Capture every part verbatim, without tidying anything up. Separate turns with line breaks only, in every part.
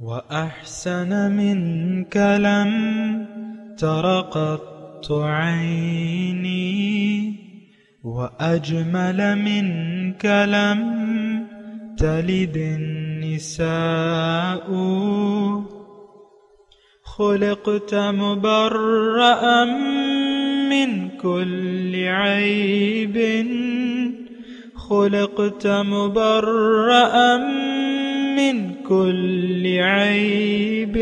وأحسن منك لم تر قط عيني وأجمل منك لم تلد النساء خلقت مبرأ من كل عيب خلقت مبرأ من كل عيب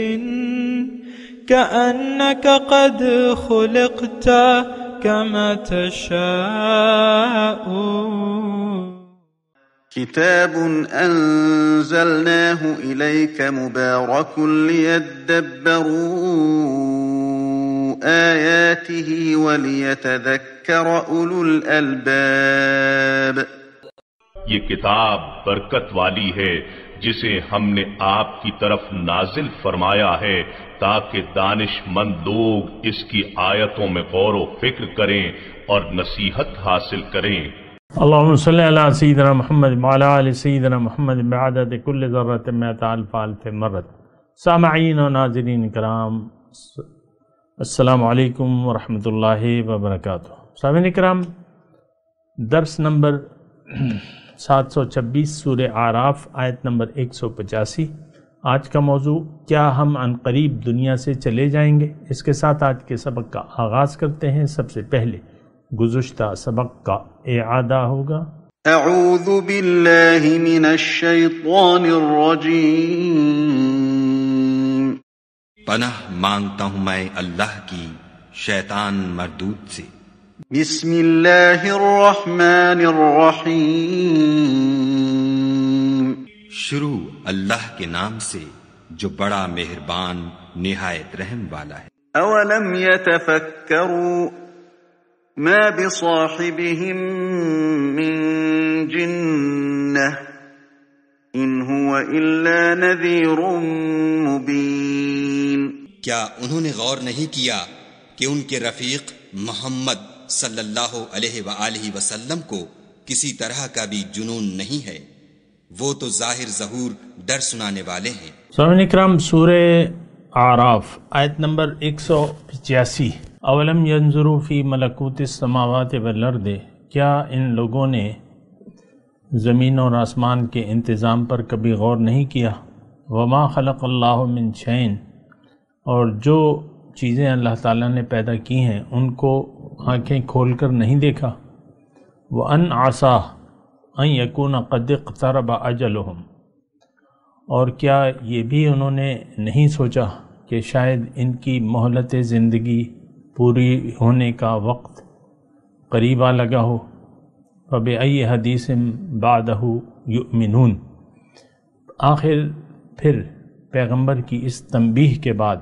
كأنك قد خلقت كما تشاء.
كتاب أنزلناه إليك مبارك ليدبروا آياته وليتذكر أولو الألباب.
یہ کتاب برکت والی ہے جسے ہم نے آپ کی طرف نازل فرمایا ہے تاکہ دانش مند لوگ اس کی آیتوں میں غور و فکر کریں اور نصیحت حاصل کریں.
اللہم صلی علی سیدنا محمد وعلی آل سیدنا محمد بعدد کل ذرۃ مئۃ الف الف مرۃ. سامعین و ناظرین کرام، السلام علیکم ورحمۃ اللہ وبرکاتہ. سامعین کرام، درس نمبر سات سو چھبیس سورہ اعراف آیت نمبر ایک سو پچاسی. آج کا موضوع کیا ہم عن قریب دنیا سے چلے جائیں گے. اس کے ساتھ آج کے سبق کا آغاز کرتے ہیں. سب سے پہلے گزشتہ سبق کا اعادہ ہوگا.
اعوذ باللہ من الشیطان الرجیم.
پناہ مانگتا ہوں میں اللہ کی شیطان مردود سے.
بسم اللہ الرحمن الرحیم.
شروع اللہ کے نام سے جو بڑا مہربان نہایت رحم والا ہے.
اولم یتفکروا ما بصاحبهم من جنہ ان هو الا نذیر مبین.
کیا انہوں نے غور نہیں کیا کہ ان کے رفیق محمد صلی اللہ علیہ وآلہ وسلم کو کسی طرح کا بھی جنون نہیں ہے، وہ تو ظاہر ظہور ڈر سنانے والے ہیں.
سامعین اکرام، سورہ اعراف آیت نمبر ایک سو پچاسی. اولم ینظروا فی ملکوت السماوات والارض، کیا ان لوگوں نے زمین اور آسمان کے انتظام پر کبھی غور نہیں کیا. وما خلق اللہ من شیء، اور جو چیزیں اللہ تعالیٰ نے پیدا کی ہیں ان کو آنکھیں کھول کر نہیں دیکھا. وَأَنْ عَسَىٰ أَنْ يَكُونَ قَدْ اقْتَرَبَ أَجَلُهُمْ، اور کیا یہ بھی انہوں نے نہیں سوچا کہ شاید ان کی مہلت زندگی پوری ہونے کا وقت قریب آ لگا ہو. فَبِأَيِّ حَدِيثٍ بَعْدَهُ يُؤْمِنُونَ، آخر پھر پیغمبر کی اس تنبیہ کے بعد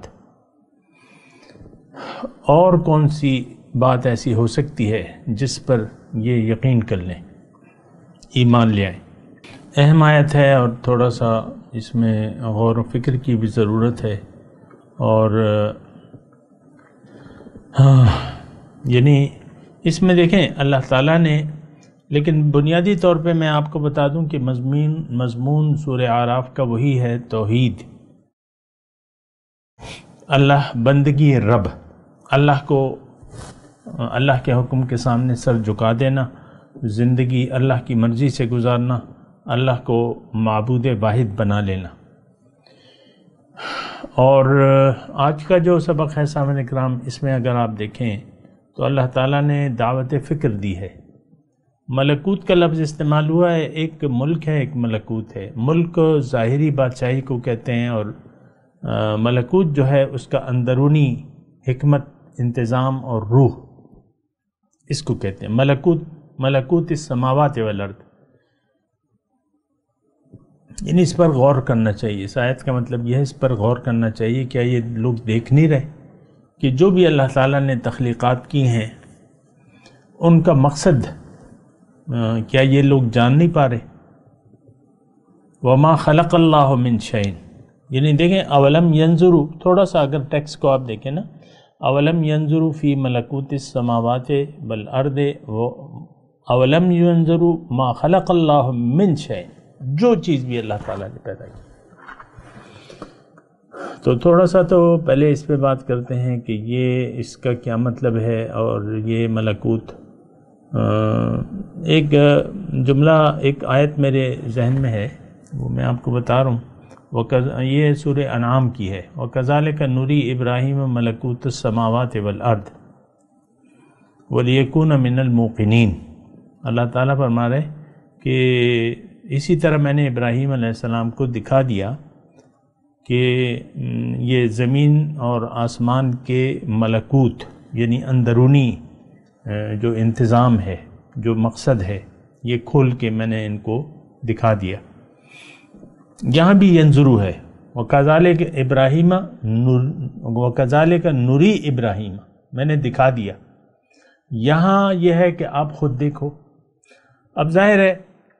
اور کون سی بات ایسی ہو سکتی ہے جس پر یہ یقین کر لیں، ایمان لے آئیں. اہم آیت ہے اور تھوڑا سا اس میں غور و فکر کی بھی ضرورت ہے. اور ہاں یعنی اس میں دیکھیں اللہ تعالیٰ نے، لیکن بنیادی طور پہ میں آپ کو بتا دوں کہ مضمون مضمون سورہ اعراف کا وہی ہے، توحید. اللہ بندگی رب، اللہ کو اللہ کے حکم کے سامنے سر جھکا دینا، زندگی اللہ کی مرضی سے گزارنا، اللہ کو معبود واحد بنا لینا. اور آج کا جو سبق ہے سامعین اکرام، اس میں اگر آپ دیکھیں تو اللہ تعالیٰ نے دعوت فکر دی ہے. ملکوت کا لفظ استعمال ہوا ہے، ایک ملک ہے ایک ملکوت ہے. ملک ظاہری بادشاہی کو کہتے ہیں اور ملکوت جو ہے اس کا اندرونی حکمت، انتظام اور روح، اس کو کہتے ہیں ملکوت. ملکوت السماوات والارض، یعنی اس پر غور کرنا چاہیے. اس آیت کا مطلب یہ ہے اس پر غور کرنا چاہیے. کیا یہ لوگ دیکھ نہیں رہے کہ جو بھی اللہ تعالیٰ نے تخلیقات کی ہیں ان کا مقصد کیا یہ لوگ جان نہیں پا رہے؟ وما خلق اللہ من شیء، یعنی دیکھیں اولم ینظروا، تھوڑا سا اگر ٹیکسٹ کو آپ دیکھیں نا، اولم ینظروا فی ملکوت السماوات والارض اولم ینظروا ما خلق اللہ من شیء، جو چیز بھی اللہ تعالیٰ نے پیدا کی. تو تھوڑا سا تو پہلے اس پہ بات کرتے ہیں کہ یہ اس کا کیا مطلب ہے، اور یہ ملکوت، ایک جملہ ایک آیت میرے ذہن میں ہے، وہ میں آپ کو بتا رہا ہوں، وہ یہ سورہ انعام کی ہے، وَكَذَلِكَ نُرِي إِبْرَاهِيمَ مَلَكُوتَ السَّمَاوَاتِ وَالْأَرْضِ وَلِيَكُونَ مِنَ الْمُوقِنِينَ۔ اللہ تعالیٰ فرما رہے کہ اسی طرح میں نے ابراہیم علیہ السلام کو دکھا دیا کہ یہ زمین اور آسمان کے ملکوت، یعنی اندرونی جو انتظام ہے، جو مقصد ہے، یہ کھول کے میں نے ان کو دکھا دیا۔ یہاں بھی ینظرو ہے، وَكَذَلِكَ ابراہیم وَكَذَلِكَ نُرِي ابراہیم، میں نے دکھا دیا۔ یہاں یہ ہے کہ آپ خود دیکھو۔ اب ظاہر ہے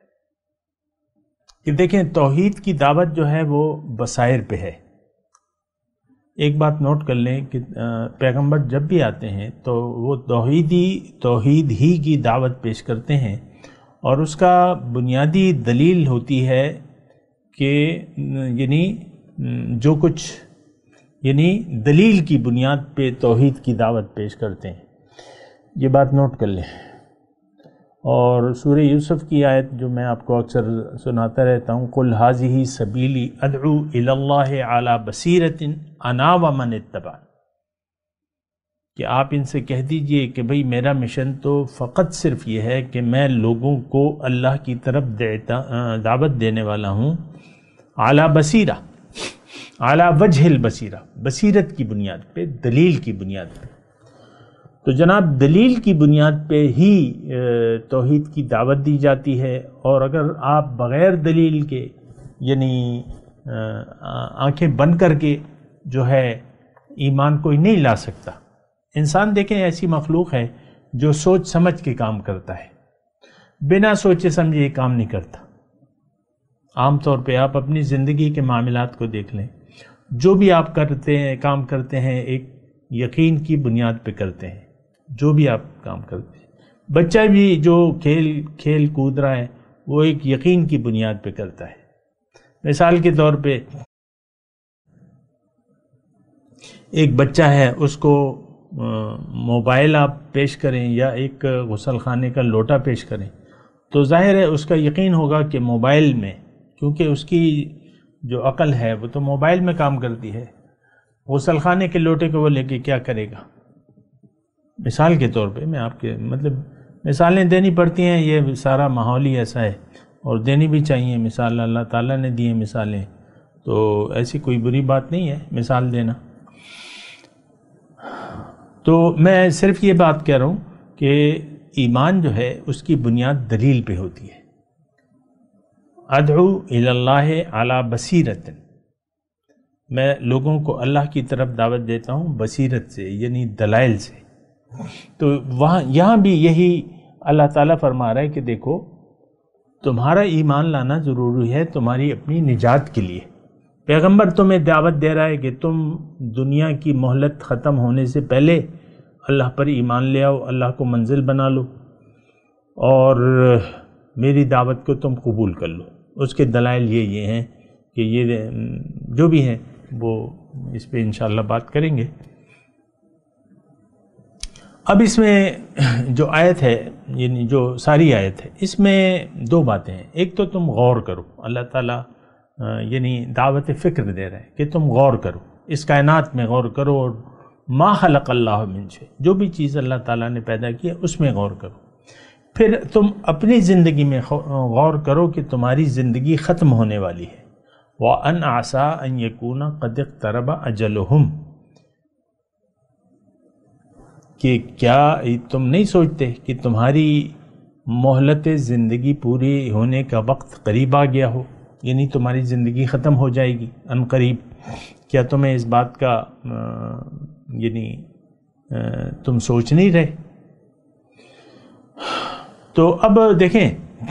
کہ دیکھیں توحید کی دعوت جو ہے وہ بصائر پہ ہے۔ ایک بات نوٹ کر لیں کہ پیغمبر جب بھی آتے ہیں تو وہ توحیدی توحید ہی کی دعوت پیش کرتے ہیں، اور اس کا بنیادی دلیل ہوتی ہے کہ یعنی جو کچھ یعنی دلیل کی بنیاد پہ توحید کی دعوت پیش کرتے ہیں، یہ بات نوٹ کر لیں۔ اور سورہ یوسف کی آیت جو میں آپ کو اکثر سناتا رہتا ہوں، قُلْ هَٰذِهِ سَبِيلِي أَدْعُو إِلَى اللَّهِ عَلَىٰ بَصِيرَةٍ أَنَا وَمَنِ اتَّبَعَنِ، کہ آپ ان سے کہہ دیجئے کہ بھئی میرا مشن تو فقط صرف یہ ہے کہ میں لوگوں کو اللہ کی طرف دعوت دینے والا ہوں، اعلیٰ بصیرہ، اعلیٰ وجہ البصیرہ، بصیرت کی بنیاد پہ، دلیل کی بنیاد پہ۔ تو جناب دلیل کی بنیاد پہ ہی توحید کی دعوت دی جاتی ہے، اور اگر آپ بغیر دلیل کے یعنی آنکھیں بند کر کے جو ہے ایمان کوئی نہیں لا سکتا۔ انسان دیکھیں ایسی مخلوق ہے جو سوچ سمجھ کے کام کرتا ہے، بنا سوچے سمجھے یہ کام نہیں کرتا۔ عام طور پہ آپ اپنی زندگی کے معاملات کو دیکھ لیں، جو بھی آپ کرتے ہیں کام کرتے ہیں ایک یقین کی بنیاد پہ کرتے ہیں، جو بھی آپ کام کرتے ہیں۔ بچہ بھی جو کھیل کھیل کود رہا ہے وہ ایک یقین کی بنیاد پہ کرتا ہے۔ مثال کے طور پہ ایک بچہ ہے، اس کو موبائل آپ پیش کریں یا ایک غسل خانے کا لوٹا پیش کریں تو ظاہر ہے اس کا یقین ہوگا کہ موبائل میں، کیونکہ اس کی جو عقل ہے وہ تو موبائل میں کام کرتی ہے، غسل خانے کے لوٹے کو وہ لے کے کیا کرے گا۔ مثال کے طور پہ میں آپ کے مطلب مثالیں دینی پڑتی ہیں، یہ سارا ماحول ہی ایسا ہے اور دینی بھی چاہیے مثال، اللہ تعالیٰ نے دی ہیں مثالیں، تو ایسی کوئی بری بات نہیں ہے مثال دینا۔ تو میں صرف یہ بات کہہ رہا ہوں کہ ایمان جو ہے اس کی بنیاد دلیل پہ ہوتی ہے۔ ادعو الی اللہ علی بصیرت، میں لوگوں کو اللہ کی طرف دعوت دیتا ہوں بصیرت سے، یعنی دلائل سے۔ تو وہاں یہاں بھی یہی اللہ تعالیٰ فرما رہا ہے کہ دیکھو تمہارا ایمان لانا ضروری ہے تمہاری اپنی نجات کے لیے۔ پیغمبر تمہیں دعوت دے رہا ہے کہ تم دنیا کی مہلت ختم ہونے سے پہلے اللہ پر ایمان لے آؤ، اللہ کو منزل بنا لو اور میری دعوت کو تم قبول کر لو۔ اس کے دلائل یہ یہ ہیں کہ یہ جو بھی ہیں وہ اس پہ انشاءاللہ بات کریں گے۔ اب اس میں جو آیت ہے یعنی جو ساری آیت ہے اس میں دو باتیں ہیں۔ ایک تو تم غور کرو، اللہ تعالیٰ یعنی دعوت فکر دے رہے ہیں کہ تم غور کرو، اس کائنات میں غور کرو، اور ما خلق اللہ من شیء، جو بھی چیز اللہ تعالیٰ نے پیدا کی ہے اس میں غور کرو۔ پھر تم اپنی زندگی میں غور کرو کہ تمہاری زندگی ختم ہونے والی ہے۔ وَأَنْ عَسَىٰ أَنْ يَكُونَ قَدِ اقْتَرَبَ أَجَلُهُمْ، کہ کیا تم نہیں سوچتے کہ تمہاری مہلت زندگی پوری ہونے کا وقت قریب آ گیا ہو، یعنی تمہاری زندگی ختم ہو جائے گی ان قریب۔ کیا تمہیں اس بات کا یعنی تم سوچ نہیں رہے؟ تو اب دیکھیں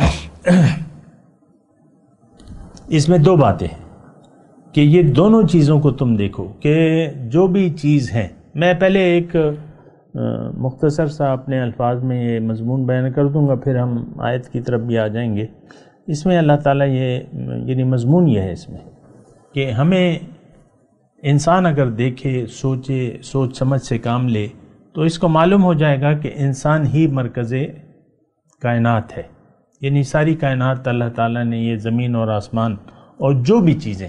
اس میں دو باتیں ہیں کہ یہ دونوں چیزوں کو تم دیکھو کہ جو بھی چیز ہے۔ میں پہلے ایک مختصر سا اپنے الفاظ میں یہ مضمون بیان کر دوں گا، پھر ہم آیت کی طرف بھی آ جائیں گے۔ اس میں اللہ تعالیٰ یہ یعنی مضمون یہ ہے اس میں کہ ہمیں انسان اگر دیکھے، سوچے، سوچ سمجھ سے کام لے تو اس کو معلوم ہو جائے گا کہ انسان ہی مرکز کائنات ہے. یعنی ساری کائنات اللہ تعالیٰ نے یہ زمین اور آسمان اور جو بھی چیزیں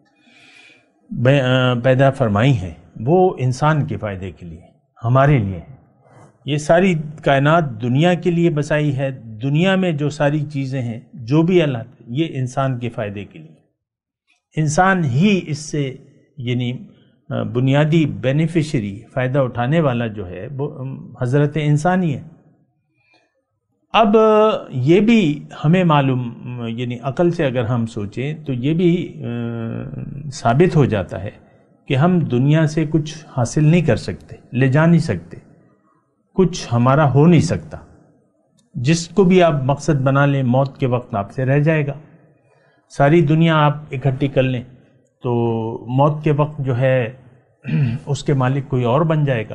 پیدا فرمائی ہیں وہ انسان کے فائدے کے لیے، ہمارے لیے. یہ ساری کائنات دنیا کے لیے بسائی ہے. دنیا میں جو ساری چیزیں ہیں جو بھی اللہ، یہ انسان کے فائدے کے لیے. انسان ہی اس سے یعنی بنیادی بینیفیشری، فائدہ اٹھانے والا جو ہے وہ حضرت انسان ہی ہے. اب یہ بھی ہمیں معلوم، یعنی عقل سے اگر ہم سوچیں تو یہ بھی ثابت ہو جاتا ہے کہ ہم دنیا سے کچھ حاصل نہیں کر سکتے، لے جا نہیں سکتے، کچھ ہمارا ہو نہیں سکتا. جس کو بھی آپ مقصد بنا لیں موت کے وقت آپ سے رہ جائے گا. ساری دنیا آپ اکٹھی کر لیں تو موت کے وقت جو ہے اس کے مالک کوئی اور بن جائے گا.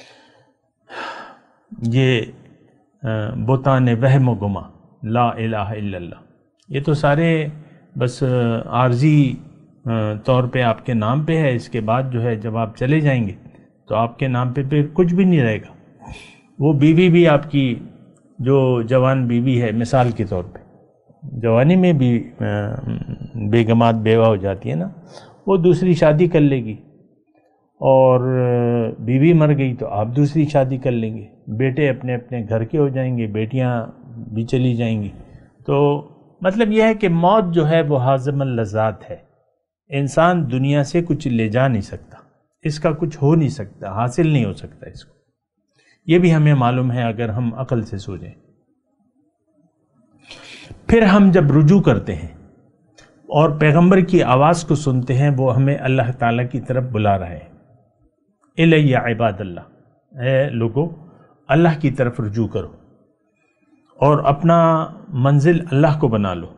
یہ بہتان وہم و گما لا الہ الا اللہ، یہ تو سارے بس عارضی طور پہ آپ کے نام پہ ہے. اس کے بعد جو ہے جب آپ چلے جائیں گے تو آپ کے نام پہ پھر کچھ بھی نہیں رہے گا. وہ بیوی بھی آپ کی جو جوان بیوی ہے، مثال کے طور پہ جوانی میں بھی بیگمات بیوہ ہو جاتی ہے نا، وہ دوسری شادی کر لے گی، اور بیوی مر گئی تو آپ دوسری شادی کر لیں گے. بیٹے اپنے اپنے گھر کے ہو جائیں گے، بیٹیاں بھی چلی جائیں گی. تو مطلب یہ ہے کہ موت جو ہے وہ حازم اللذات ہے. انسان دنیا سے کچھ لے جا نہیں سکتا، اس کا کچھ ہو نہیں سکتا، حاصل نہیں ہو سکتا اس کو. یہ بھی ہمیں معلوم ہے اگر ہم عقل سے سوچیں. پھر ہم جب رجوع کرتے ہیں اور پیغمبر کی آواز کو سنتے ہیں، وہ ہمیں اللہ تعالیٰ کی طرف بلا رہا ہے. الی عباد اللہ، اے لوگو اللہ کی طرف رجوع کرو اور اپنا منزل اللہ کو بنا لو.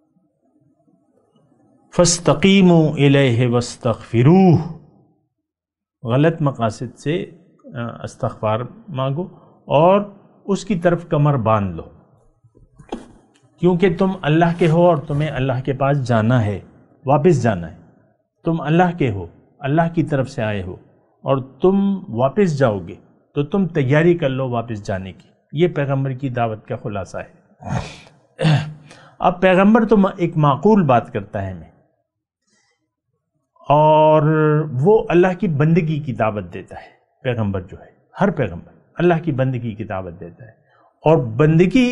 فاستقیموا الیہ واستغفروہ، غلط مقاصد سے استغفار مانگو اور اس کی طرف کمر باندھ لو، کیونکہ تم اللہ کے ہو اور تمہیں اللہ کے پاس جانا ہے، واپس جانا ہے. تم اللہ کے ہو، اللہ کی طرف سے آئے ہو اور تم واپس جاؤ گے تو تم تیاری کر لو واپس جانے کی. یہ پیغمبر کی دعوت کا خلاصہ ہے. اب پیغمبر تو ایک معقول بات کرتا ہے ہمیں، اور وہ اللہ کی بندگی کی دعوت دیتا ہے. پیغمبر جو ہے، ہر پیغمبر اللہ کی بندگی کی دعوت دیتا ہے، اور بندگی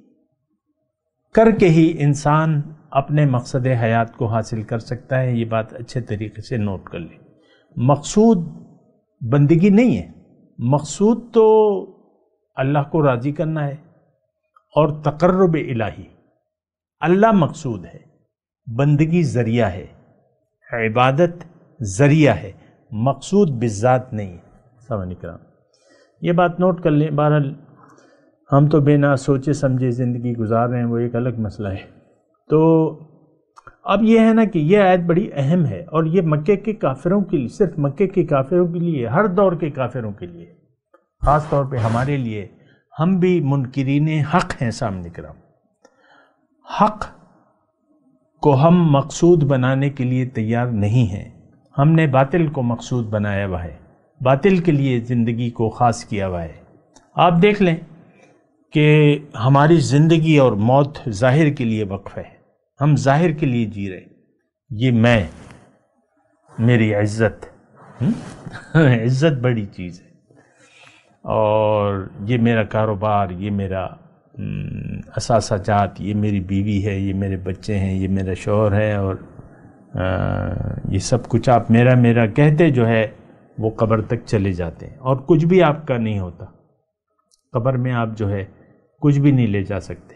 کر کے ہی انسان اپنے مقصد حیات کو حاصل کر سکتا ہے. یہ بات اچھے طریقے سے نوٹ کر لیں. مقصود بندگی نہیں ہے، مقصود تو اللہ کو راضی کرنا ہے اور تقرب الہی. اللہ مقصود ہے، بندگی ذریعہ ہے، عبادت ذریعہ ہے، مقصود بالذات نہیں ہے. سامعین کرام یہ بات نوٹ کر لیں. بہرحال ہم تو بنا سوچے سمجھے زندگی گزار رہے ہیں، وہ ایک الگ مسئلہ ہے. تو اب یہ ہے نا کہ یہ آیت بڑی اہم ہے، اور یہ مکے کے کافروں کے لیے، صرف مکے کے کافروں کے لیے، ہر دور کے کافروں کے لیے، خاص طور پہ ہمارے لیے. ہم بھی منکرین حق ہیں. سامنے کرام حق کو ہم مقصود بنانے کے لیے تیار نہیں ہیں. ہم نے باطل کو مقصود بنایا ہوا ہے، باطل کے لیے زندگی کو خاص کیا ہوا ہے. آپ دیکھ لیں کہ ہماری زندگی اور موت ظاہر کے لیے وقف ہے. ہم ظاہر کے لیے جی رہے. یہ میں، میری عزت، عزت بڑی چیز ہے، اور یہ میرا کاروبار، یہ میرا اثاثہ جات، یہ میری بیوی ہے، یہ میرے بچے ہیں، یہ میرا شوہر ہے، اور یہ سب کچھ آپ میرا میرا کہتے جو ہے وہ قبر تک چلے جاتے ہیں، اور کچھ بھی آپ کا نہیں ہوتا. قبر میں آپ جو ہے کچھ بھی نہیں لے جا سکتے.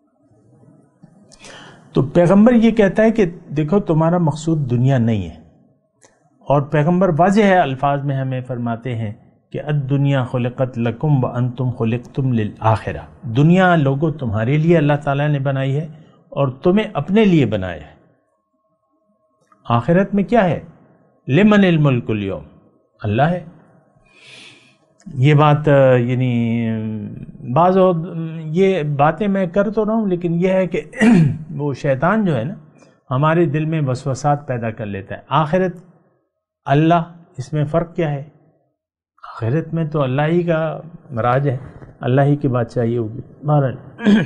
تو پیغمبر یہ کہتا ہے کہ دیکھو تمہارا مقصود دنیا نہیں ہے، اور پیغمبر واضح ہے الفاظ میں ہمیں فرماتے ہیں کہ الدنیا خلقت لکم وانتم خلقتم للآخرہ. دنیا لوگوں تمہارے لیے اللہ تعالیٰ نے بنائی ہے اور تمہیں اپنے لیے بنایا ہے. آخرت میں کیا ہے؟ لمن الملک اليوم، اللہ ہے. یہ بات یعنی بعض یہ باتیں میں کر تو رہا ہوں، لیکن یہ ہے کہ وہ شیطان جو ہے نا ہمارے دل میں وسوسات پیدا کر لیتا ہے. آخرت اللہ، اس میں فرق کیا ہے؟ آخرت میں تو اللہ ہی کا راج ہے، اللہ ہی کی بادشاہی ہوگی بہرحال۔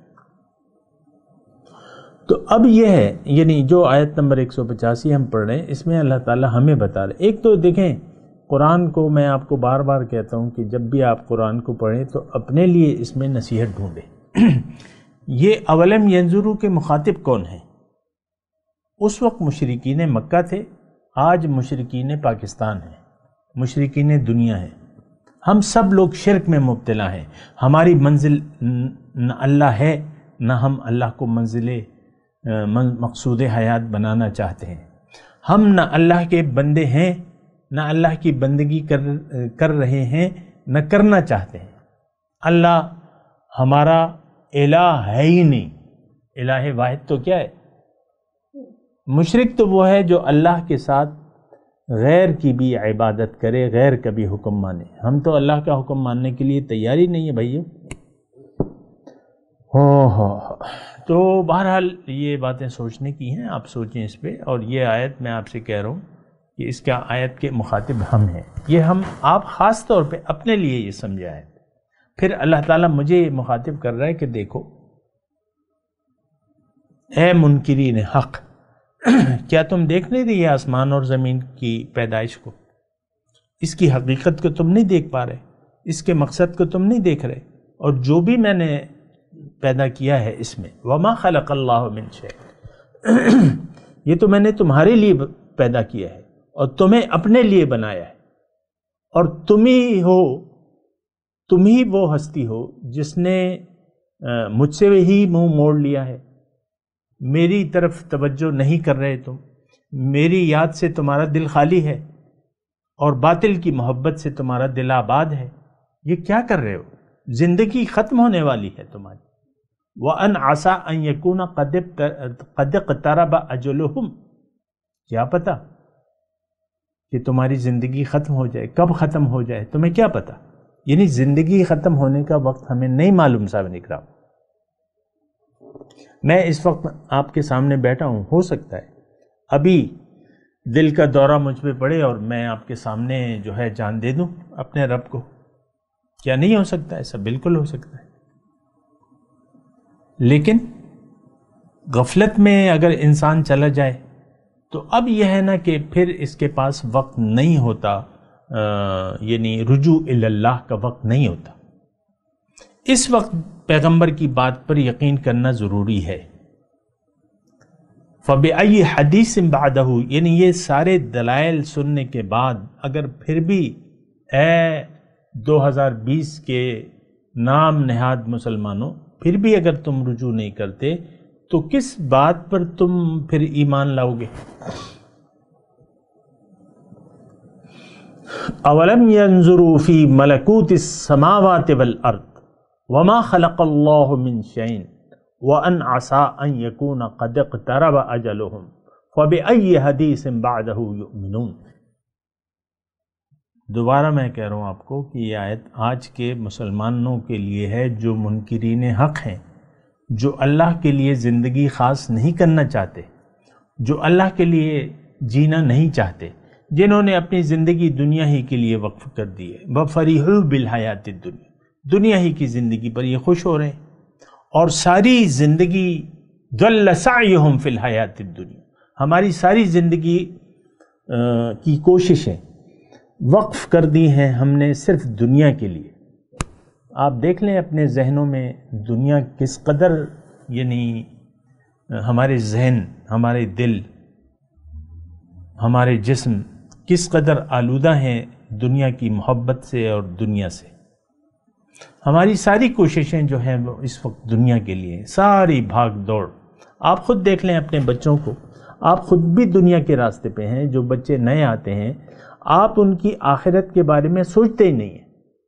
تو اب یہ ہے، یعنی جو آیت نمبر ایک سو پچاسی ہم پڑھ رہے ہیں، اس میں اللہ تعالی ہمیں بتا رہے، ایک تو دیکھیں قرآن کو، میں آپ کو بار بار کہتا ہوں کہ جب بھی آپ قرآن کو پڑھیں تو اپنے لیے اس میں نصیحت ڈھونڈیں۔ یہ اولم ینظروا کے مخاطب کون ہیں؟ اس وقت مشرکین مکہ تھے، آج مشرکین پاکستان ہیں، مشرکین دنیا ہیں۔ ہم سب لوگ شرک میں مبتلا ہیں، ہماری منزل نہ اللہ ہے، نہ ہم اللہ کو منزل مقصود حیات بنانا چاہتے ہیں۔ ہم نہ اللہ کے بندے ہیں، نہ اللہ کی بندگی کر کر رہے ہیں، نہ کرنا چاہتے ہیں۔ اللہ ہمارا الہ ہے ہی نہیں۔ الہ واحد تو کیا ہے؟ مشرک تو وہ ہے جو اللہ کے ساتھ غیر کی بھی عبادت کرے، غیر کا بھی حکم مانے۔ ہم تو اللہ کا حکم ماننے کے لیے تیار ہی نہیں ہے بھائیو۔ ہو ہو تو بہرحال یہ باتیں سوچنے کی ہیں، آپ سوچیں اس پہ۔ اور یہ آیت میں آپ سے کہہ رہا ہوں کہ اس کا آیت کے مخاطب ہم ہیں، یہ ہم آپ خاص طور پہ اپنے لیے یہ سمجھا ہے۔ پھر اللہ تعالیٰ مجھے مخاطب کر رہا ہے کہ دیکھو اے منکرین حق، کیا تم دیکھ نہیں رہی آسمان اور زمین کی پیدائش کو؟ اس کی حقیقت کو تم نہیں دیکھ پا رہے، اس کے مقصد کو تم نہیں دیکھ رہے، اور جو بھی میں نے پیدا کیا ہے اس میں وما خلق اللہ من شیء، یہ تو میں نے تمہارے لیے پیدا کیا ہے اور تمہیں اپنے لیے بنایا ہے، اور تم ہی ہو، تم ہی وہ ہستی ہو جس نے مجھ سے ہی منہ موڑ لیا ہے، میری طرف توجہ نہیں کر رہے تم، میری یاد سے تمہارا دل خالی ہے اور باطل کی محبت سے تمہارا دل آباد ہے۔ یہ کیا کر رہے ہو؟ زندگی ختم ہونے والی ہے تمہاری۔ وَأَنْ عَسَىٰ أَنْ يَكُونَ قَدْ اقْتَرَبَ أَجَلُهُمْ، کیا پتا کہ تمہاری زندگی ختم ہو جائے، کب ختم ہو جائے تمہیں کیا پتا؟ یعنی زندگی ختم ہونے کا وقت ہمیں نہیں معلوم صاحب اکرام۔ میں اس وقت آپ کے سامنے بیٹھا ہوں، ہو سکتا ہے ابھی دل کا دورہ مجھ پہ پڑے اور میں آپ کے سامنے جو ہے جان دے دوں اپنے رب کو۔ کیا نہیں ہو سکتا؟ ایسا بالکل ہو سکتا ہے۔ لیکن غفلت میں اگر انسان چلا جائے تو اب یہ ہے نا کہ پھر اس کے پاس وقت نہیں ہوتا، یعنی رجوع اللہ کا وقت نہیں ہوتا۔ اس وقت پیغمبر کی بات پر یقین کرنا ضروری ہے۔ فَبِأَيِّ حَدِيثٍ بَعْدَهُ، یعنی یہ سارے دلائل سننے کے بعد اگر پھر بھی اے دو ہزار بیس کے نام نہاد مسلمانوں پھر بھی اگر تم رجوع نہیں کرتے تو کس بات پر تم پھر ایمان لاؤ گے؟ اولم ينظروا فی ملکوت السماوات والارض وما خلق اللہ من شیء وان عسى ان يكون قد اقترب اجلهم فبأي حدیث بعدہ یؤمنون۔ دوبارہ میں کہہ رہا ہوں آپ کو کہ یہ آیت آج کے مسلمانوں کے لیے ہے جو منکرین حق ہیں، جو اللہ کے لیے زندگی خاص نہیں کرنا چاہتے، جو اللہ کے لیے جینا نہیں چاہتے، جنہوں نے اپنی زندگی دنیا ہی کے لیے وقف کر دی ہے۔ وَفَرِحُوا بِالْحَيَاةِ الدُّنْيَا، دنیا ہی کی زندگی پر یہ خوش ہو رہے ہیں، اور ساری زندگی ضَلَّ سَعْيُهُمْ فِي الْحَيَاةِ الدُّنْيَا، ہماری ساری زندگی کی کوششیں وقف کر دی ہیں ہم نے صرف دنیا کے لیے۔ آپ دیکھ لیں اپنے ذہنوں میں دنیا کس قدر، یعنی ہمارے ذہن، ہمارے دل، ہمارے جسم کس قدر آلودہ ہیں دنیا کی محبت سے اور دنیا سے۔ ہماری ساری کوششیں جو ہیں وہ اس وقت دنیا کے لیے، ساری بھاگ دوڑ۔ آپ خود دیکھ لیں اپنے بچوں کو، آپ خود بھی دنیا کے راستے پہ ہیں، جو بچے نئے آتے ہیں آپ ان کی آخرت کے بارے میں سوچتے ہی نہیں ہیں،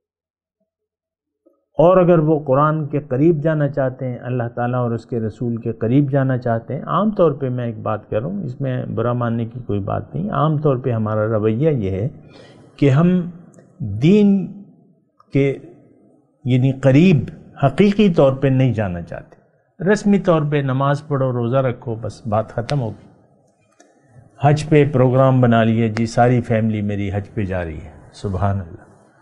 اور اگر وہ قرآن کے قریب جانا چاہتے ہیں، اللہ تعالیٰ اور اس کے رسول کے قریب جانا چاہتے ہیں، عام طور پہ میں ایک بات کر رہا ہوں، اس میں برا ماننے کی کوئی بات نہیں، عام طور پہ ہمارا رویہ یہ ہے کہ ہم دین کے یعنی قریب حقیقی طور پہ نہیں جانا چاہتے۔ رسمی طور پہ نماز پڑھو، روزہ رکھو، بس بات ختم ہوگی۔ حج پہ پروگرام بنا لیے جی، ساری فیملی میری حج پہ جا رہی ہے، سبحان اللہ،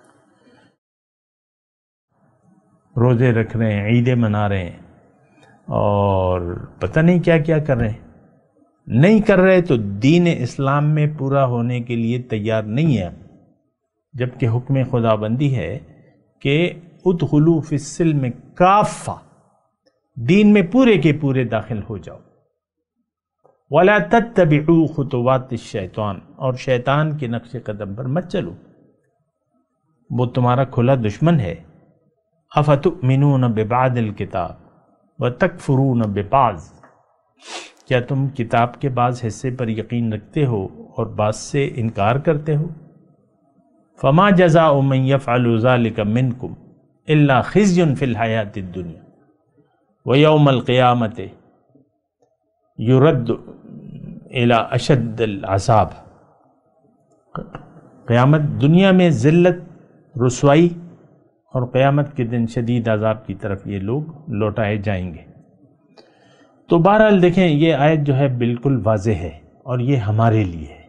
روزے رکھ رہے ہیں، عیدیں منا رہے ہیں، اور پتہ نہیں کیا کیا کر رہے ہیں، نہیں کر رہے تو دین اسلام میں پورا ہونے کے لیے تیار نہیں ہے، جبکہ حکم خدا بندی ہے کہ ادخلوا فی السلم کافہ، دین میں پورے کے پورے داخل ہو جاؤ، ولا تتبعوا خطوات الشیطان، اور شیطان کے نقش قدم پر مت چلو، وہ تمہارا کھلا دشمن ہے۔ افتؤمنون ببعض الکتاب وتکفرون ببعض، کیا تم کتاب کے بعض حصے پر یقین رکھتے ہو اور بعض سے انکار کرتے ہو؟ فما جزاء من يفعل ذلك منکم الا خزي في الحیاۃ الدنیا ویوم القیامۃ یرد الی اشد العذاب، قیامت دنیا میں ذلت، رسوائی، اور قیامت کے دن شدید عذاب کی طرف یہ لوگ لوٹائے جائیں گے۔ تو بہرحال دیکھیں یہ آیت جو ہے بالکل واضح ہے، اور یہ ہمارے لیے ہے،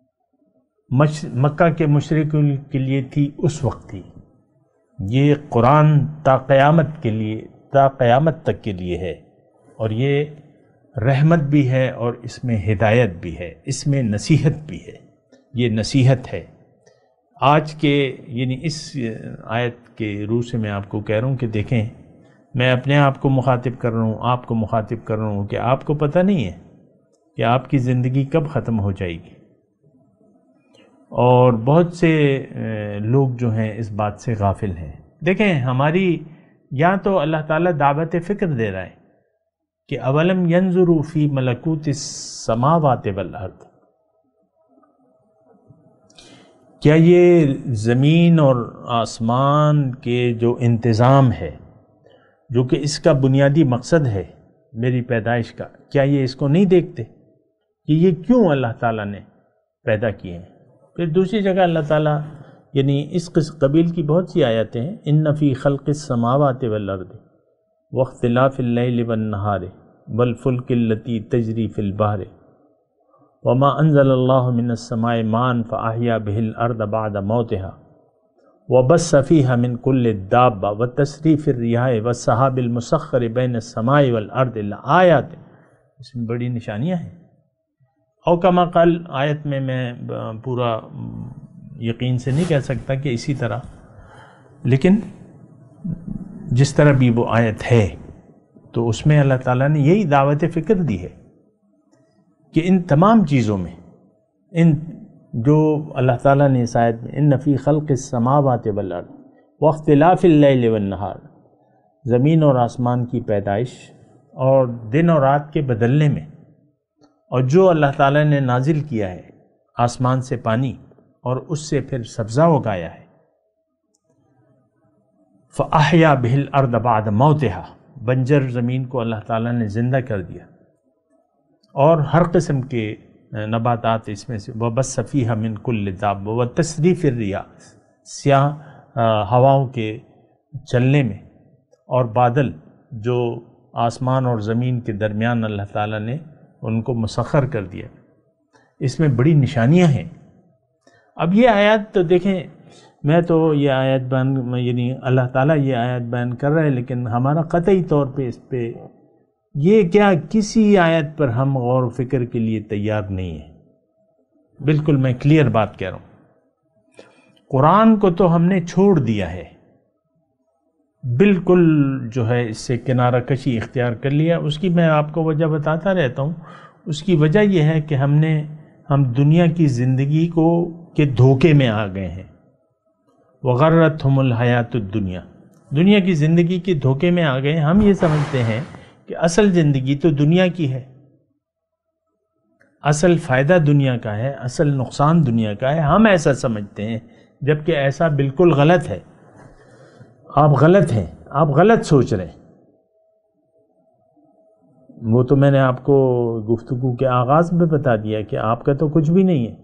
مکہ کے مشرکوں کے لیے تھی اس وقت تھی، یہ قرآن تا قیامت کے لیے، تا قیامت تک کے لیے ہے، اور یہ رحمت بھی ہے اور اس میں ہدایت بھی ہے، اس میں نصیحت بھی ہے، یہ نصیحت ہے۔ آج کے یعنی اس آیت کے روح سے میں آپ کو کہہ رہا ہوں کہ دیکھیں، میں اپنے آپ کو مخاطب کر رہا ہوں، آپ کو مخاطب کر رہا ہوں کہ آپ کو پتہ نہیں ہے کہ آپ کی زندگی کب ختم ہو جائے گی، اور بہت سے لوگ جو ہیں اس بات سے غافل ہیں۔ دیکھیں ہماری یا تو اللہ تعالیٰ دعوت فکر دے رہا ہے کہ اولم ینظروا فی ملکوت السماوات والارض، کیا یہ زمین اور آسمان کے جو انتظام ہے، جو کہ اس کا بنیادی مقصد ہے میری پیدائش کا، کیا یہ اس کو نہیں دیکھتے کہ یہ کیوں اللہ تعالیٰ نے پیدا کیے ہیں؟ پھر دوسری جگہ اللہ تعالیٰ یعنی اس قبیل کی بہت سی آیتیں ہیں، ان فی خلق السماوات والارض واختلاف اللیل والنہار والفلک التی تجری فی البحر وما انزل اللہ من السماء ماء فاحیا بہ الارض بعد موتها وبث فیہا من کل دابہ وتصریف الریاح والسحاب المسخر بین السماء والارض لآیات، اس میں بڑی نشانیاں ہیں۔ او کما قال، آیت میں میں پورا یقین سے نہیں کہہ سکتا کہ اسی طرح، لیکن جس طرح بھی وہ آیت ہے تو اس میں اللہ تعالیٰ نے یہی دعوت فکر دی ہے کہ ان تمام چیزوں میں، ان جو اللہ تعالیٰ نے اس آیت میں ان فی خلق السماوات والارض واختلاف اللیل والنہار، زمین اور آسمان کی پیدائش اور دن اور رات کے بدلنے میں، اور جو اللہ تعالیٰ نے نازل کیا ہے آسمان سے پانی اور اس سے پھر سبزہ اگایا ہے، فَأَحْيَا بِهِ الْأَرْضَ بَعْدَ مَوْتِهَا، بنجر زمین کو اللہ تعالیٰ نے زندہ کر دیا، اور ہر قسم کے نباتات اس میں سے، وَبَثَّ فِيهَا مِن كُلِّ دَابَّةٍ وَتَصْرِيفِ الرِّياحِ، سیاہ ہواؤں کے چلنے میں، اور بادل جو آسمان اور زمین کے درمیان اللہ تعالیٰ نے ان کو مسخر کر دیا، اس میں بڑی نشانیاں ہیں۔ اب یہ آیات تو دیکھیں، میں تو یہ آیت بیان یعنی اللہ تعالیٰ یہ آیت بیان کر رہا ہے، لیکن ہمارا قطعی طور پہ اس پہ یہ کیا کسی آیت پر ہم غور و فکر کے لیے تیار نہیں ہیں۔ بالکل میں کلیئر بات کہہ رہا ہوں، قرآن کو تو ہم نے چھوڑ دیا ہے، بالکل جو ہے اس سے کنارہ کشی اختیار کر لیا۔ اس کی میں آپ کو وجہ بتاتا رہتا ہوں، اس کی وجہ یہ ہے کہ ہم نے ہم دنیا کی زندگی کو کے دھوکے میں آ گئے ہیں، وغرتہم الحیات الدنیا، دنیا کی زندگی کے دھوکے میں آ گئے ہیں۔ ہم یہ سمجھتے ہیں کہ اصل زندگی تو دنیا کی ہے، اصل فائدہ دنیا کا ہے، اصل نقصان دنیا کا ہے، ہم ایسا سمجھتے ہیں، جبکہ ایسا بالکل غلط ہے۔ آپ غلط ہیں، آپ غلط سوچ رہے ہیں۔ وہ تو میں نے آپ کو گفتگو کے آغاز میں بتا دیا کہ آپ کا تو کچھ بھی نہیں ہے،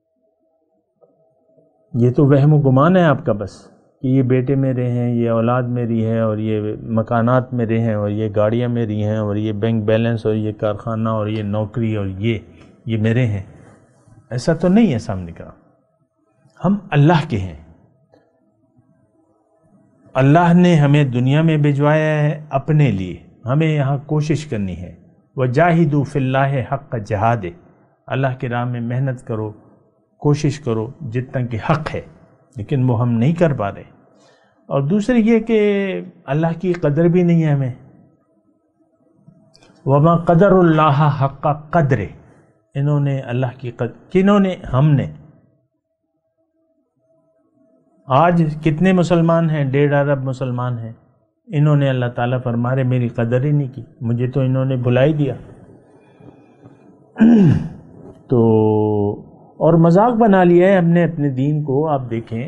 یہ تو وہم و گمان ہے آپ کا بس، کہ یہ بیٹے میرے ہیں، یہ اولاد میری ہے، اور یہ مکانات میرے ہیں، اور یہ گاڑیاں میری ہیں، اور یہ بینک بیلنس، اور یہ کارخانہ، اور یہ نوکری، اور یہ یہ میرے ہیں۔ ایسا تو نہیں ہے سامنے کا. ہم اللہ کے ہیں. اللہ نے ہمیں دنیا میں بھجوایا ہے اپنے لیے. ہمیں یہاں کوشش کرنی ہے. وَجَاهِدُوا فِي اللَّهِ حَقَّ جہاد. اللہ کی راہ میں محنت کرو, کوشش کرو جتنا کہ حق ہے, لیکن وہ ہم نہیں کر پا رہے. اور دوسری یہ کہ اللہ کی قدر بھی نہیں ہے ہمیں. وَمَا قَدَرُ اللَّهَ حَقَّ قَدْرِ. انہوں نے اللہ کی قدر, کنہوں نے؟ ہم نے. آج کتنے مسلمان ہیں؟ ڈیڑھ ارب مسلمان ہیں. انہوں نے اللہ تعالیٰ فرما رہے میری قدر ہی نہیں کی, مجھے تو انہوں نے بھلا ہی دیا. تو اور مذاق بنا لیا ہے ہم نے اپنے دین کو. آپ دیکھیں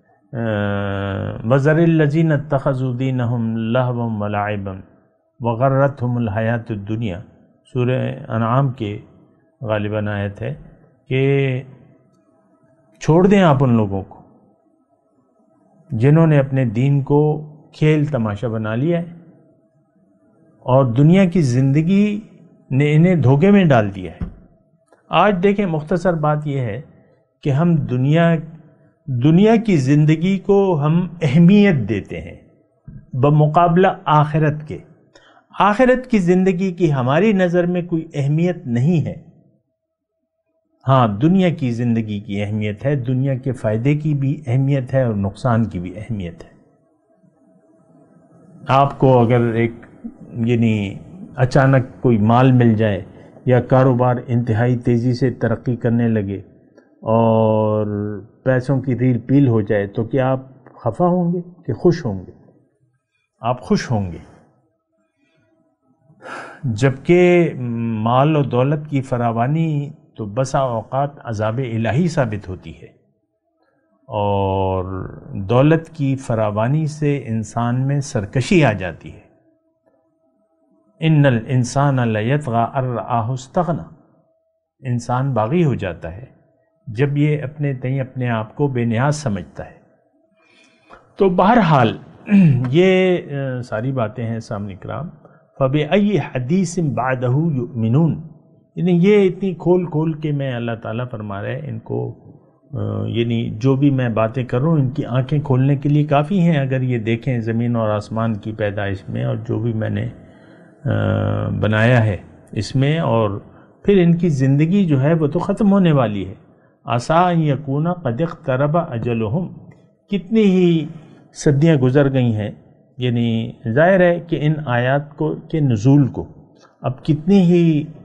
وَذَرِ الَّذِينَ اتَّخَذُوا دِينَهُمْ لَهْوًا وَلَعِبًا وَغَرَّتْهُمُ الْحَيَاةُ الدُّنْيَا. سورہ انعام کے غالباً آیت ہے کہ چھوڑ دیں آپ ان لوگوں کو جنہوں نے اپنے دین کو کھیل تماشا بنا لیا ہے اور دنیا کی زندگی نے انہیں دھوکے میں ڈال دیا ہے. آج دیکھیں مختصر بات یہ ہے کہ ہم دنیا دنیا کی زندگی کو ہم اہمیت دیتے ہیں بمقابلہ آخرت کے. آخرت کی زندگی کی ہماری نظر میں کوئی اہمیت نہیں ہے. ہاں دنیا کی زندگی کی اہمیت ہے, دنیا کے فائدے کی بھی اہمیت ہے اور نقصان کی بھی اہمیت ہے. آپ کو اگر ایک یعنی اچانک کوئی مال مل جائے یا کاروبار انتہائی تیزی سے ترقی کرنے لگے اور پیسوں کی ریل پیل ہو جائے تو کیا آپ خفا ہوں گے کہ خوش ہوں گے؟ آپ خوش ہوں گے. جبکہ مال و دولت کی فراوانی تو بسا اوقات عذاب الہی ثابت ہوتی ہے, اور دولت کی فراوانی سے انسان میں سرکشی آ جاتی ہے. ان الانسان لیطغی ان رآہ استغنی. انسان باغی ہو جاتا ہے جب یہ اپنے تئیں اپنے آپ کو بے نیاز سمجھتا ہے. تو بہرحال یہ ساری باتیں ہیں سامنے کرام. فَبِأَيِّ حَدِيثٍ بَعْدَهُ يُؤْمِنُونَ. یعنی یہ اتنی کھول کھول کے میں اللہ تعالیٰ فرما رہے ہیں ان کو, یعنی جو بھی میں باتیں کر رہا ہوں ان کی آنکھیں کھولنے کے لیے کافی ہیں. اگر یہ دیکھیں زمین اور آسمان کی پیدائش میں اور جو بھی میں نے بنایا ہے اس میں, اور پھر ان کی زندگی جو ہے وہ تو ختم ہونے والی ہے. عَسَىٰ أَن يَكُونَ قَدِ اقْتَرَبَ أَجَلُهُمْ. کتنی ہی صدیاں گزر گئی ہیں. یعنی ظاہر ہے کہ ان آیات کو کے نزول کو اب کتنی ہی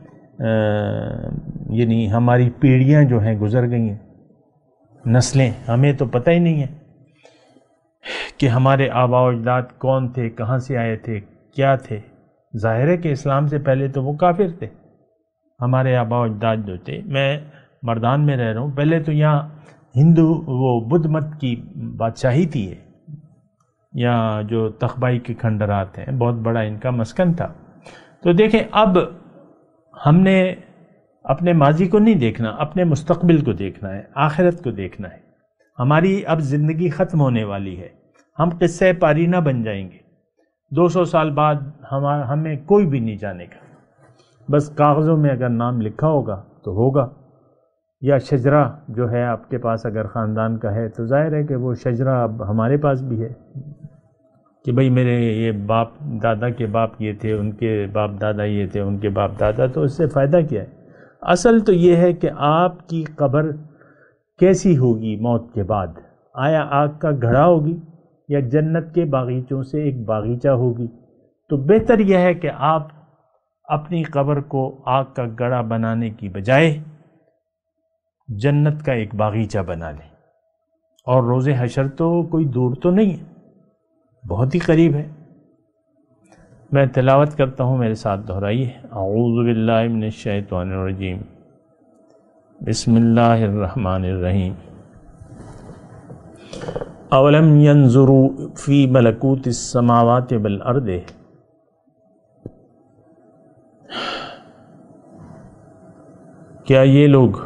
یعنی ہماری پیڑھیاں جو ہیں گزر گئی ہیں, نسلیں. ہمیں تو پتہ ہی نہیں ہے کہ ہمارے آباء و اجداد کون تھے, کہاں سے آئے تھے, کیا تھے. ظاہر ہے کہ اسلام سے پہلے تو وہ کافر تھے ہمارے آباء و اجداد جو تھے. میں مردان میں رہ رہا ہوں, پہلے تو یہاں ہندو وہ بدھ مت کی بادشاہی تھی, یا جو تخبائی کے کھنڈرات ہیں بہت بڑا ان کا مسکن تھا. تو دیکھیں اب ہم نے اپنے ماضی کو نہیں دیکھنا, اپنے مستقبل کو دیکھنا ہے, آخرت کو دیکھنا ہے. ہماری اب زندگی ختم ہونے والی ہے, ہم قصہ پاری نہ بن جائیں گے. دو سو سال بعد ہمیں کوئی بھی نہیں جانے گا, بس کاغذوں میں اگر نام لکھا ہوگا تو ہوگا, یا شجرہ جو ہے آپ کے پاس اگر خاندان کا ہے تو ظاہر ہے کہ وہ شجرہ اب ہمارے پاس بھی ہے کہ بھئی میرے یہ باپ دادا کے باپ یہ تھے, ان کے باپ دادا یہ تھے, ان کے باپ دادا. تو اس سے فائدہ کیا ہے؟ اصل تو یہ ہے کہ آپ کی قبر کیسی ہوگی موت کے بعد. آیا آگ کا گھڑا ہوگی یا جنت کے باغیچوں سے ایک باغیچہ ہوگی؟ تو بہتر یہ ہے کہ آپ اپنی قبر کو آگ کا گڑھا بنانے کی بجائے جنت کا ایک باغیچہ بنا لیں. اور روز حشر تو کوئی دور تو نہیں ہے, بہت ہی قریب ہے. میں تلاوت کرتا ہوں, میرے ساتھ دہرائیے. اعوذ باللہ من الشیطان الرجیم, بسم اللہ الرحمن الرحیم. اولم ینظروا فی ملکوت السماوات والارض. کیا یہ لوگ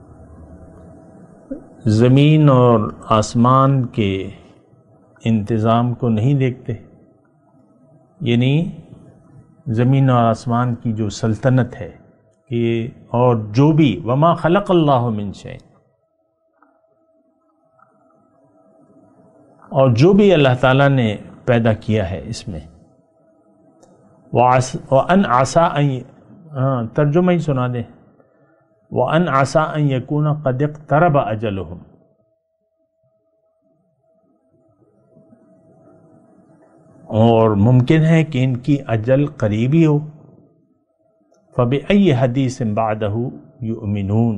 زمین اور آسمان کے انتظام کو نہیں دیکھتے؟ یعنی زمین اور آسمان کی جو سلطنت ہے یہ اور جو بھی وما خلق اللہ من شیء، اور جو بھی اللہ تعالیٰ نے پیدا کیا ہے اس میں، وَأَنْ عَسَىٰ أَن، ہاں ترجمہ ہی سنا دیں، وَأَنْ عَسَىٰ أَن يَكُونَ قَدِ اقْتَرَبَ أَجَلُهُمْ، اور ممکن ہے کہ ان کی اجل قریبی ہو، فَبِأَيِّ حَدِيثٍ بَعْدَهُ يُؤْمِنُونَ،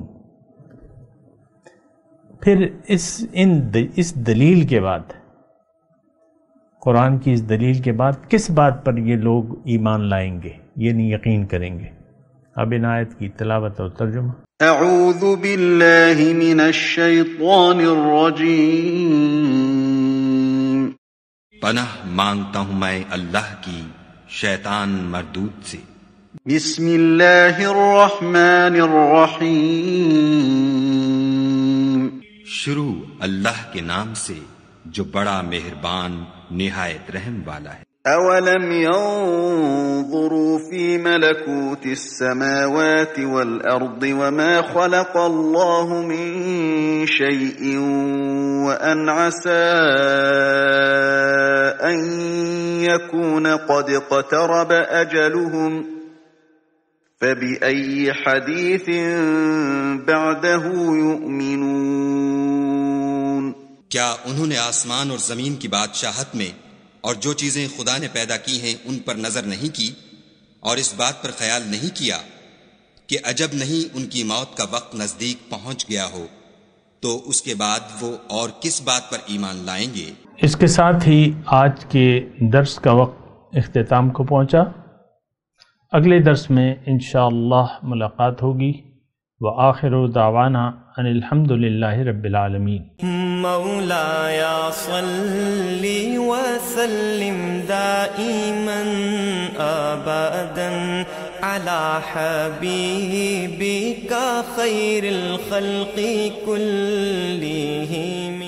پھر اس ان اس دلیل کے بعد، قرآن کی اس دلیل کے بعد کس بات پر یہ لوگ ایمان لائیں گے، یعنی یقین کریں گے۔ اب ان آیت کی تلاوت اور ترجمہ۔
اعوذ باللہ من الشیطان الرجیم،
پناہ مانگتا ہوں میں اللہ کی شیطان مردود سے۔
بسم اللہ الرحمن الرحیم،
شروع اللہ کے نام سے جو بڑا مہربان نہایت رحم والا ہے۔
اولم ينظروا في ملكوت السماوات والارض وما خلق الله من شيء وان عسى ان يكون قد اقترب اجلهم فبأي حديث بعده يؤمنون۔
کیا انہوں نے آسمان اور زمین کی بادشاہت میں اور جو چیزیں خدا نے پیدا کی ہیں ان پر نظر نہیں کی، اور اس بات پر خیال نہیں کیا کہ عجب نہیں ان کی موت کا وقت نزدیک پہنچ گیا ہو، تو اس کے بعد وہ اور کس بات پر ایمان لائیں گے؟
اس کے ساتھ ہی آج کے درس کا وقت اختتام کو پہنچا۔ اگلے درس میں انشاءاللہ ملاقات ہوگی۔ وآخر دعوانا ان الحمد للہ رب العالمین۔
مولاي صل وسلم دائما ابدا على حبيبك خير الخلق كلهم۔